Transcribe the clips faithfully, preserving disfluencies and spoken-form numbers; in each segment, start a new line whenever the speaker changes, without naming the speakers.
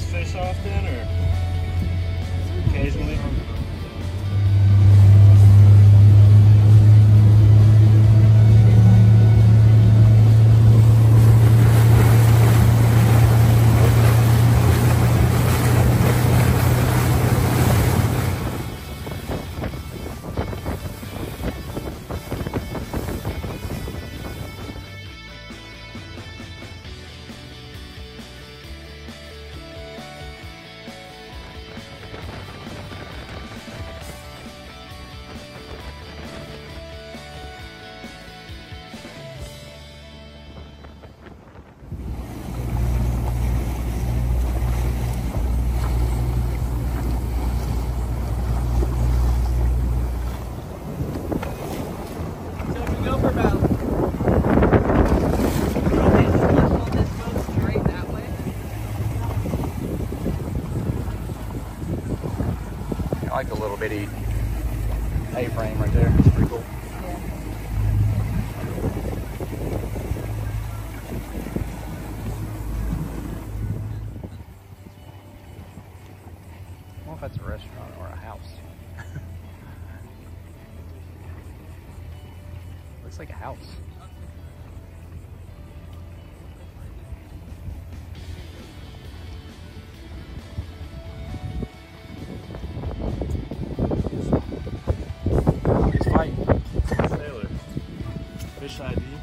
guys fish often, or occasionally?
I like the little bitty A-frame right there. It's pretty cool.
Yeah.
I don't know if that's a restaurant or a house. Looks like a house.
Sailor. Fish I D.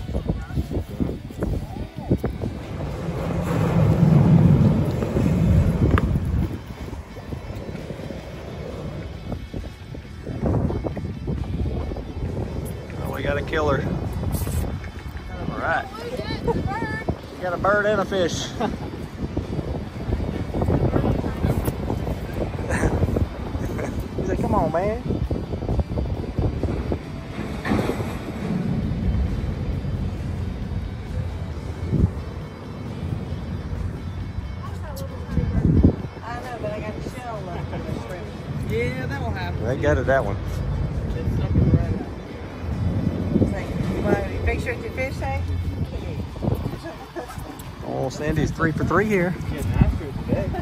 Oh, we got a killer. All right. We got a bird and a fish. He's like, come on, man.
Yeah, that will happen.
They gutted that one.
It's sucking right out. It's like, you want any picture of your fish, hey?
Oh, Sandy's three for three here.
Getting after it today.